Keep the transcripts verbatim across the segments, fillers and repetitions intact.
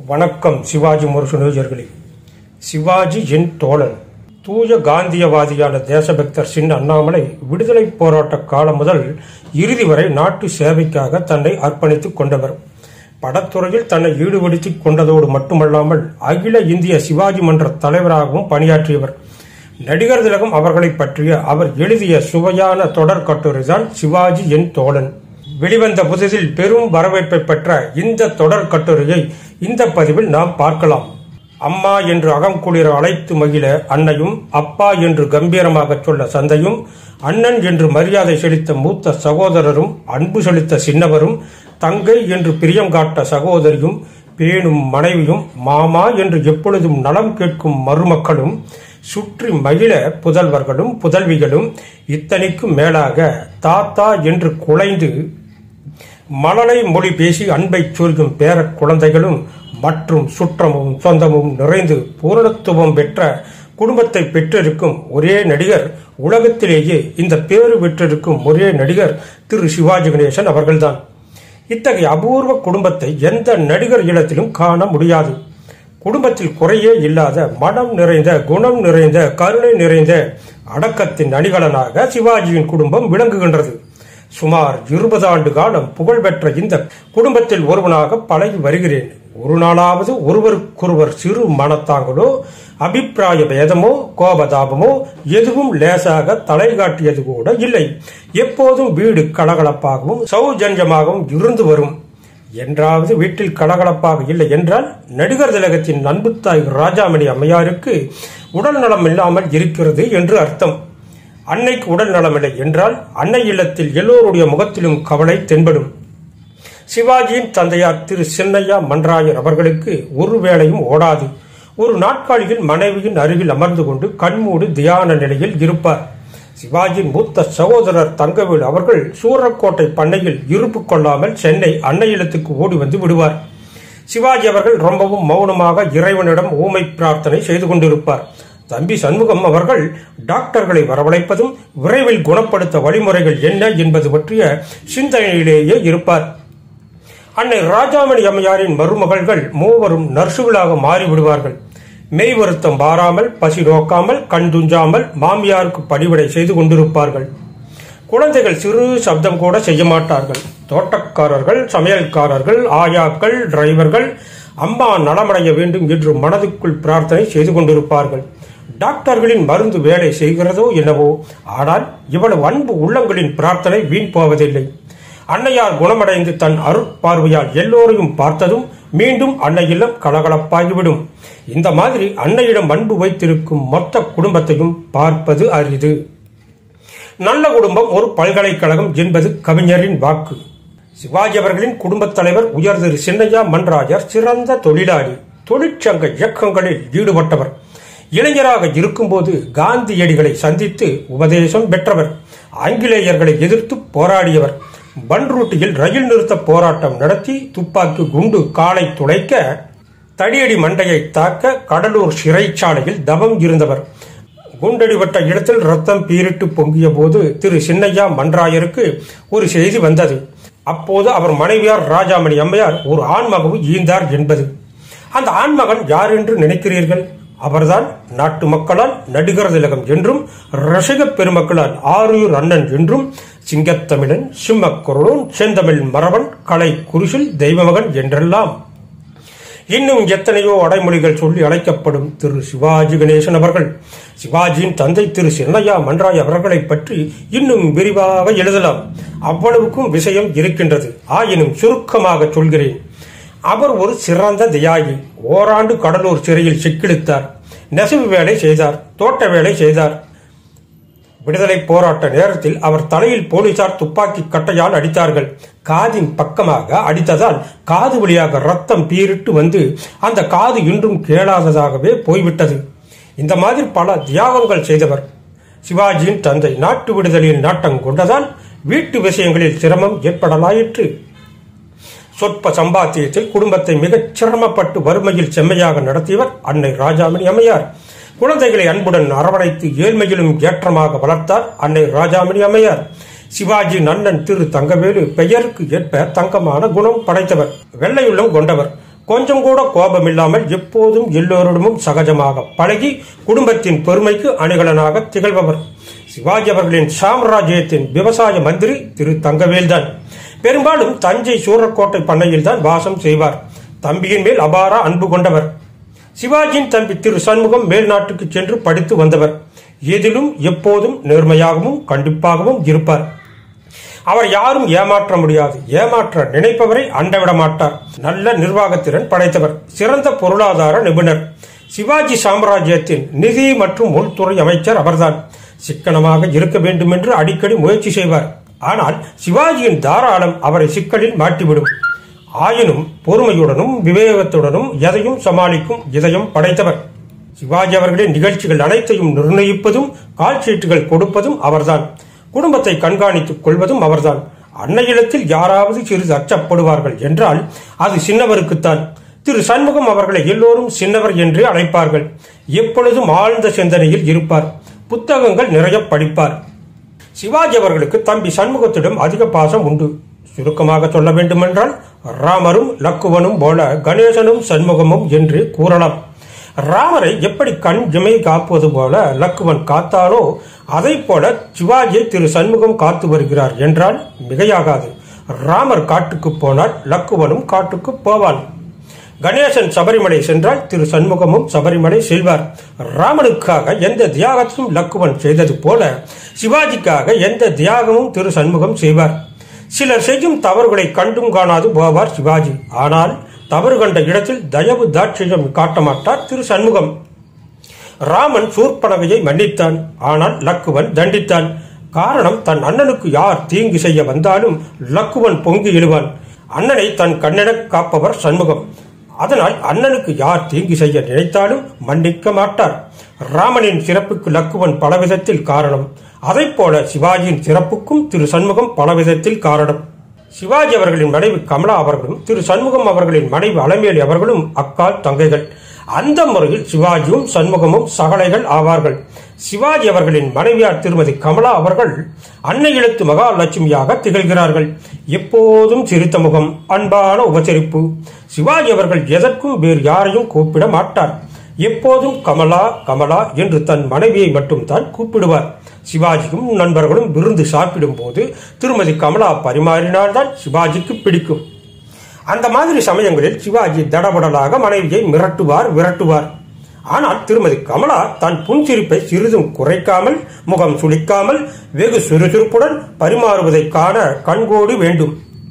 வணக்கம் சிவாஜி முரசு நேயர்களே. சிவாஜி என் தோழன். தூய காந்தியவாதியான தேசபக்தர் சின்ன அண்ணாமலை விடுதலை போராட்ட காலம் முதல் இறுதி வரை நாட்டு சேவைக்காக தன்னை அர்ப்பணித்துக் கொண்டவர். படத்துறையில் தன்னை ஈடுபடுத்திக் கொண்டதோடு மட்டுமல்லாமல் அகில இந்திய சிவாஜி மன்ற தலைவராகவும் பணியாற்றியவர். நடிகர் திலகம் அவர்களை பற்றிய அவர் எழுதிய சுவையான தொடர் கட்டுரைதான் சிவாஜி என் தோழன். வெளிவந்த புதிதில் பெரும் வரவேற்பை பெற்ற இந்த தொடர் கட்டுரையை இந்த பதிவில் நாம் பார்க்கலாம். அம்மா என்று அகங்குளிர அழைத்து மகிழ அன்னையும், அப்பா என்று கம்பீரமாக சொல்ல சந்தையும், அண்ணன் என்று மரியாதை செலுத்த மூத்த சகோதரரும், அன்பு செலுத்த சின்னவரும், தங்கை என்று பிரியம் காட்ட சகோதரியும், பேணும் மனைவியும், மாமா என்று எப்பொழுதும் நலம் கேட்கும் மருமக்களும், சுற்றி மகிழ புதல்வர்களும் புதல்விகளும், இத்தனைக்கும் மேலாக தாத்தா என்று குலைந்து மழலை மொழி பேசி அன்பை சொரியும் பேர குழந்தைகளும் மற்றும் சுற்றமும் சொந்தமும் நிறைந்து பூரணத்துவம் பெற்ற குடும்பத்தை பெற்றிருக்கும் ஒரே நடிகர், உலகத்திலேயே இந்த பேரு பெற்றிருக்கும் ஒரே நடிகர் திரு சிவாஜி கணேசன் அவர்கள்தான். இத்தகைய அபூர்வ குடும்பத்தை எந்த நடிகர் இல்லத்திலும் காண முடியாது. குடும்பத்தில் குறையே இல்லாத, மனம் நிறைந்த, குணம் நிறைந்த, கருணை நிறைந்த அடக்கத்தின் அணிகலனாக சிவாஜியின் குடும்பம் விளங்குகின்றது. சுமார் இருபது ஆண்டு காலம் புகழ்பெற்ற இந்த குடும்பத்தில் ஒருவனாக பழகி வருகிறேன். ஒரு நாளாவது ஒருவருக்கொருவர் சிறு மனத்தாங்களோ, அபிப்பிராய பேதமோ, கோபதாபமோ எதுவும் லேசாக தலை காட்டியது கூட இல்லை. எப்போதும் வீடு கலகலப்பாகவும் சௌஜன்யமாகவும் இருந்து வரும். என்றாவது வீட்டில் கலகலப்பாக இல்லை என்றால் நடிகர் திலகத்தின் அன்புத்தாய் ராஜாமணி அம்மையாருக்கு உடல் நலம் இல்லாமல் இருக்கிறது என்று அர்த்தம். அன்னைக்கு உடல் நலமில்லை என்றால் அன்னை இல்லத்தில் எல்லோருடைய முகத்திலும் கவலை தென்படும். சிவாஜியின் தந்தையார் திரு சின்னையா மன்றாயர் அவர்களுக்கு ஒரு வேளையும் ஓடாது. ஒரு நாட்காலியில் மனைவியின் அருகில் அமர்ந்து கொண்டு கண்மூடு தியான நிலையில் இருப்பார். சிவாஜியின் மூத்த சகோதரர் தங்கவேலு அவர்கள் சூரக்கோட்டை பண்ணையில் இருப்பு கொள்ளாமல் சென்னை அன்னை இல்லத்துக்கு ஓடி வந்து விடுவார். சிவாஜி அவர்கள் ரொம்பவும் மௌனமாக இறைவனிடம் ஊமை பிரார்த்தனை செய்து கொண்டிருப்பார். தம்பி சண்முகம் அவர்கள் டாக்டர்களை வரவழைப்பதும் விரைவில் குணப்படுத்த வழிமுறைகள் என்ன என்பது பற்றிய சிந்தனையிலேயே இருப்பார். அன்னை ராஜாமணி அம்மையாரின் மருமகள்கள் மூவரும் நர்சுகளாக மாறிவிடுவார்கள். மெய் வருத்தம் பாராமல், பசி நோக்காமல், கண் துஞ்சாமல் மாமியாருக்கு பணிவிடை செய்து கொண்டிருப்பார்கள். குழந்தைகள் சிறு சப்தம் கூட செய்ய மாட்டார்கள். தோட்டக்காரர்கள், சமையல்காரர்கள், ஆயாக்கள், டிரைவர்கள் அம்மா நலமடைய வேண்டும் என்று மனதுக்குள் பிரார்த்தனை செய்து கொண்டிருப்பார்கள். டாக்டர்களின் மருந்து வேலை செய்கிறதோ என்னவோ, ஆனால் இவ்வளவு அன்பு உள்ளங்களின் பிரார்த்தனை வீண் போவதில்லை. அன்னையார் குணமடைந்து தன் அருட்பார்வையால் எல்லோரையும் பார்த்ததும் மீண்டும் அன்னை இல்லம் கலகலப்பாகிவிடும். இந்த மாதிரி அன்னையிடம் அன்பு வைத்திருக்கும் மொத்த குடும்பத்தையும் பார்ப்பது அரிது. நல்ல குடும்பம் ஒரு பல்கலைக்கழகம் என்பது கவிஞரின் வாக்கு. சிவாஜி அவர்களின் குடும்பத் தலைவர் உயர் திரு சின்னையா மன்றாயர் சிறந்த தொழிலாளி, தொழிற்சங்க இயக்கங்களில் ஈடுபட்டவர். இளைஞராக இருக்கும்போது காந்தியடிகளை சந்தித்து உபதேசம் பெற்றவர். ஆங்கிலேயர்களை எதிர்த்து போராடியவர். பன்ரூட்டியில் ரயில் நிறுத்த போராட்டம் நடத்தி துப்பாக்கி குண்டு காலை துளைக்க தடியடி மண்டையை தாக்க கடலூர் சிறைச்சாலையில் தவம் இருந்தவர். குண்டடிபட்ட இடத்தில் ரத்தம் பீரிட்டு பொங்கிய போது திரு சின்னையா மன்றாயருக்கு ஒரு செய்தி வந்தது. அப்போது அவர் மனைவியார் ராஜாமணி அம்மையார் ஒரு ஆண்மகனும் ஈந்தார் என்பது. அந்த ஆண்மகன் யார் என்று நினைக்கிறீர்கள்? அவர்தான் நாட்டு மக்களால் நடிகர் திலகம் என்றும், ரசிக பெருமக்களால் ஆரூர் அண்ணன் என்றும், சிங்கத்தமிழன், சிம்மக்குரலோன், செந்தமிழ் மரபன், கலை குருசில் தெய்வமகன் என்றெல்லாம் இன்னும் எத்தனையோ அடைமொழிகள் சொல்லி அழைக்கப்படும் திரு சிவாஜி கணேசன் அவர்கள். சிவாஜியின் தந்தை திரு சின்னையா மன்றாய் அவர்களை பற்றி இன்னும் விரிவாக எழுதலாம். அவ்வளவுக்கும் விஷயம் இருக்கின்றது. ஆயினும் சுருக்கமாக சொல்கிறேன். அவர் ஒரு சிறந்த தியாகி. ஓராண்டு கடலூர் சிறையில் சிக்கிழுத்தார். நெசவு வேலை செய்தார், தோட்ட வேலை செய்தார். விடுதலை போராட்ட நேரத்தில் அவர் தலையில் போலீசார் துப்பாக்கி கட்டையால் அடித்தார்கள். காதின் பக்கமாக அடித்ததால் காது வழியாக ரத்தம் பீரிட்டு வந்து அந்த காது இன்றும் கேளாததாகவே போய்விட்டது. இந்த மாதிரி பல தியாகங்கள் செய்தவர். சிவாஜியின் தந்தை நாட்டு விடுதலையில் நாட்டம் கொண்டதால் வீட்டு விஷயங்களில் சிரமம் ஏற்படலாயிற்று. சொற்ப சம்பாத்தியத்தில் குடும்பத்தை மிகச் சிரமப்பட்டு வறுமையில் செம்மையாக நடத்தியவர் அன்னை ராஜாமணி அம்மையார். குழந்தைகளை அன்புடன் அரவணைத்து ஏழ்மையிலும் ஏற்றமாக வளர்த்தார் அன்னை ராஜாமணி அம்மையார். சிவாஜி அண்ணன் திரு தங்கவேலு பெயருக்கு ஏற்ப தங்கமான குணம் படைத்தவர், வெள்ளையுள்ளம் கொண்டவர். கொஞ்சம் கூட கோபம் இல்லாமல் எப்போதும் எல்லோரிடமும் சகஜமாக பழகி குடும்பத்தின் பெருமைக்கு அணிகலனாக திகழ்பவர். சிவாஜி அவர்களின் சாம்ராஜ்யத்தின் விவசாய மந்திரி திரு தங்கவேல்தான். பெரும்பாலும் தஞ்சை சூரக்கோட்டை பண்ணையில் தான் வாசம் செய்வார். தம்பியின் மேல் அபார அன்பு கொண்டவர். சிவாஜியின் தம்பி திரு சண்முகம் மேல்நாட்டுக்கு சென்று படித்து வந்தவர். எதிலும் எப்போதும் நேர்மையாகவும் கண்டிப்பாகவும் இருப்பார். அவர் யாரும் ஏமாற்ற முடியாது. ஏமாற்ற நினைப்பவரை அண்டவிட மாட்டார். நல்ல நிர்வாகத்திறன் படைத்தவர். சிறந்த பொருளாதார நிபுணர். சிவாஜி சாம்ராஜ்யத்தின் நிதி மற்றும் உள்துறை அமைச்சர் அவர்தான். சிக்கனமாக இருக்க வேண்டும் என்று அடிக்கடி முயற்சி செய்வார். ஆனால் சிவாஜியின் தாராளம் அவரை சிக்கலில் மாட்டிவிடும். ஆயினும் பொறுமையுடனும் விவேகத்துடனும் எதையும் சமாளிக்கும் இதயம் படைத்தவர். சிவாஜி அவர்களின் நிகழ்ச்சிகள் அனைத்தையும் நிர்ணயிப்பதும் கால் சீட்டுகள் கொடுப்பதும் அவர்தான். குடும்பத்தை கண்காணித்துக் கொள்வதும் அவர்தான். அன்னையிடத்தில் யாராவது சிறிது அச்சப்படுவார்கள் என்றால் அது சின்னவருக்குத்தான். திரு சண்முகம் அவர்களை எல்லோரும் சின்னவர் என்றே அழைப்பார்கள். எப்பொழுதும் ஆழ்ந்த சிந்தனையில் இருப்பார். புத்தகங்கள் நிறைய படிப்பார். சிவாஜி அவர்களுக்கு தம்பி சண்முகத்திடம் அதிக பாசம் உண்டு. சுருக்கமாக சொல்ல வேண்டுமென்றால் ராமரும் லக்குவனும் போல கணேசனும் சண்முகமும் என்று கூறலாம். ராமரை எப்படி கண் ஜமை காப்பது போல லக்குவன் காத்தாரோ அதை போல சிவாஜியை திரு சண்முகம் காத்து வருகிறார் என்றால் மிகையாகாது. ராமர் காட்டுக்கு போனால் லக்குவனும் காட்டுக்கு போவான். கணேசன் சபரிமலை சென்றால் திரு சண்முகமும் சபரிமலை செல்வார். ராமனுக்காக எந்த தியாகத்தையும் லக்குவன் செய்தது போல சிவாஜிக்காக எந்த தியாகமும் திரு சண்முகம் செய்வார். சிலர் செய்யும் தவறுகளை கண்டும் காணாது போவார் சிவாஜி. ஆனால் தவறு கண்ட இடத்தில் தயவு தாட்சியம் காட்ட மாட்டார் திரு சண்முகம். ராமன் சூர்பனகையை மன்னித்தான். ஆனால் லக்குவன் தண்டித்தான். காரணம், தன் அண்ணனுக்கு யார் தீங்கு செய்ய வந்தாலும் லக்குவன் பொங்கி எழுவான். அண்ணனை தன் கண்ணென காப்பவர் சண்முகம். அதனால் அண்ணனுக்கு யார் தீங்கு செய்ய நினைத்தாலும் மன்னிக்க மாட்டார். ராமனின் சிறப்புக்கு லக்குவன் பலவிதத்தில் காரணம். அதை போல சிவாஜியின் சிறப்புக்கும் திரு சண்முகம் பலவிதத்தில் காரணம். சிவாஜி அவர்களின் மனைவி கமலா அவர்களும் திரு சண்முகம் அவர்களின் மனைவி அலமேலி அவர்களும் அக்கால் தங்கைகள். அந்த முறையில் சிவாஜியும் சண்முகமும் சகலைகள் ஆவார்கள். சிவாஜி அவர்களின் மனைவியார் திருமதி கமலா அவர்கள் அன்னை எழுத்து மகாலட்சுமியாக திகழ்கிறார்கள். எப்போதும் சிரித்த முகம், அன்பான உபசரிப்பு. சிவாஜி அவர்கள் எதற்கும் வேறு யாரையும் கூப்பிட மாட்டார். எப்போதும் கமலா கமலா என்று தன் மனைவியை மட்டும் தான் கூப்பிடுவார். சிவாஜியும் நண்பர்களும் விருந்து சாப்பிடும் போது திருமதி கமலா பரிமாறினால்தான் சிவாஜிக்கு பிடிக்கும். அந்த மாதிரி சமயங்களில் சிவாஜி தடபடலாக மனைவியை மிரட்டுவார் விரட்டுவார். ஆனால் திருமதி கமலா தன் புன்சிரிப்பை சிறிதும் குறைக்காமல், முகம் சுளிக்காமல் வெகு சுறுசுறுப்புடன் பரிமாறுவதை காண கண்கோடி வேண்டும்.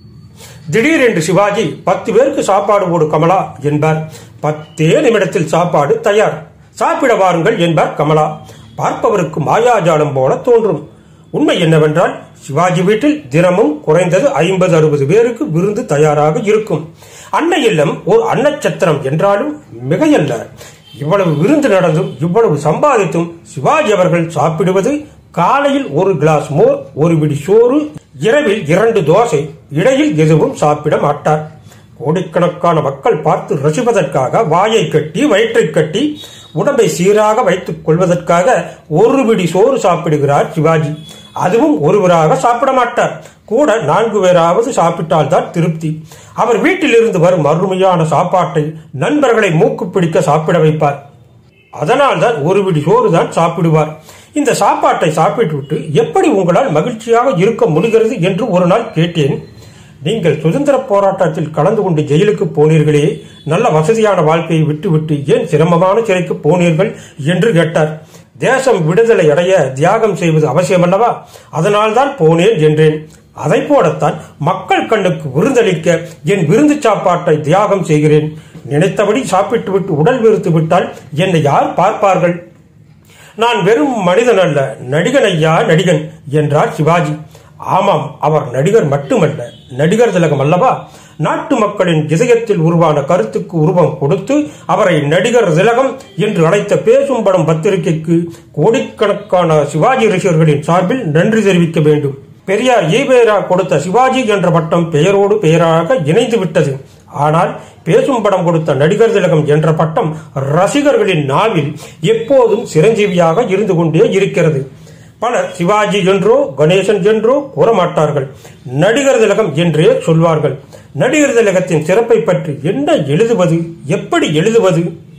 திடீரென்று சிவாஜி பத்து பேருக்கு சாப்பாடு போடு கமலா என்பார். பத்தே நிமிடத்தில் சாப்பாடு தயார், சாப்பிட வாருங்கள் என்பார் கமலா. பார்ப்பவருக்கு மாயாஜாலம் போல தோன்றும். உண்மை என்னவென்றால் சிவாஜி வீட்டில் தினமும் குறைந்தது ஐம்பது அறுபது பேருக்கு விருந்து தயாராக இருக்கும். அன்னை இல்லம் ஒரு அன்னச்சத்திரம் என்றாலும் மிகையல்ல. இவ்வளவு விருந்து நடந்தும் இவ்வளவு சம்பாதித்தும் சிவாஜி அவர்கள் சாப்பிடுவது காலையில் ஒரு கிளாஸ் மோர், ஒரு பிடி சோறு, இரவில் இரண்டு தோசை, இடையில் எதுவும் சாப்பிட மாட்டார். கோடிக்கணக்கான மக்கள் பார்த்து ரசிப்பதற்காக வாயை கட்டி வயிற்றை கட்டி உடம்பை சீராக வைத்துக் கொள்வதற்காக ஒரு பிடி சோறு சாப்பிடுகிறார் சிவாஜி. அதுவும் ஒருவராக சாப்பிட மாட்டார். கூட நான்கு பேராவது சாப்பிட்டால் தான் திருப்தி. அவர் வீட்டில் இருந்து வரும் அருமையான சாப்பாட்டை நண்பர்களை மூக்கு பிடிக்க சாப்பிட வைப்பார். அதனால் தான் ஒரு பிடி சோறு தான் சாப்பிடுவார். இந்த சாப்பாட்டை சாப்பிட்டுவிட்டு எப்படி உங்களால் மகிழ்ச்சியாக இருக்க முடிகிறது என்று ஒரு நாள் கேட்டேன். நீங்கள் சுதந்திர போராட்டத்தில் கலந்து கொண்டு ஜெயிலுக்கு போனீர்களே, நல்ல வசதியான வாழ்க்கையை விட்டுவிட்டு ஏன் சிரமமான சிறைக்கு போனீர்கள் என்று கேட்டார். தேசம் விடுதலை அடைய தியாகம் செய்வது அவசியமல்லவா, அதனால் தான் போனேன் என்றேன். அதை போலத்தான் மக்கள் கண்ணுக்கு விருந்தளிக்க என் விருந்து சாப்பாட்டை தியாகம் செய்கிறேன். நினைத்தபடி சாப்பிட்டு விட்டு உடல் வெறுத்து விட்டால் என்னை யார் பார்ப்பார்கள்? நான் வெறும் மனிதன் அல்ல, நடிகன் ஐயா, நடிகன் என்றார் சிவாஜி. ஆமாம், அவர் நடிகர் மட்டுமல்ல, நடிகர் திலகம் அல்லவா. நாட்டு மக்களின் இதயத்தில் உருவான கருத்துக்கு உருவம் கொடுத்து அவரை நடிகர் திலகம் என்று அழைத்த பேசும் படம் பத்திரிகைக்கு கோடிக்கணக்கான சிவாஜி ரசிகர்களின் சார்பில் நன்றி தெரிவிக்க வேண்டும். பெரியார் ஈவேரா கொடுத்த சிவாஜி என்ற பட்டம் பெயரோடு பெயராக இணைந்து விட்டது. ஆனால் பேசும் படம் கொடுத்த நடிகர் திலகம் என்ற பட்டம் ரசிகர்களின் நாவில் எப்போதும் சிரஞ்சீவியாக இருந்து கொண்டே இருக்கிறது. பலர் சிவாஜி என்றோ கணேசன் என்றோ கூறமாட்டார்கள், நடிகர் திலகம் என்றே சொல்வார்கள். நடிகர் திலகத்தின் சிறப்பை பற்றி என்ன எழுதுவது, எப்படி எழுதுவது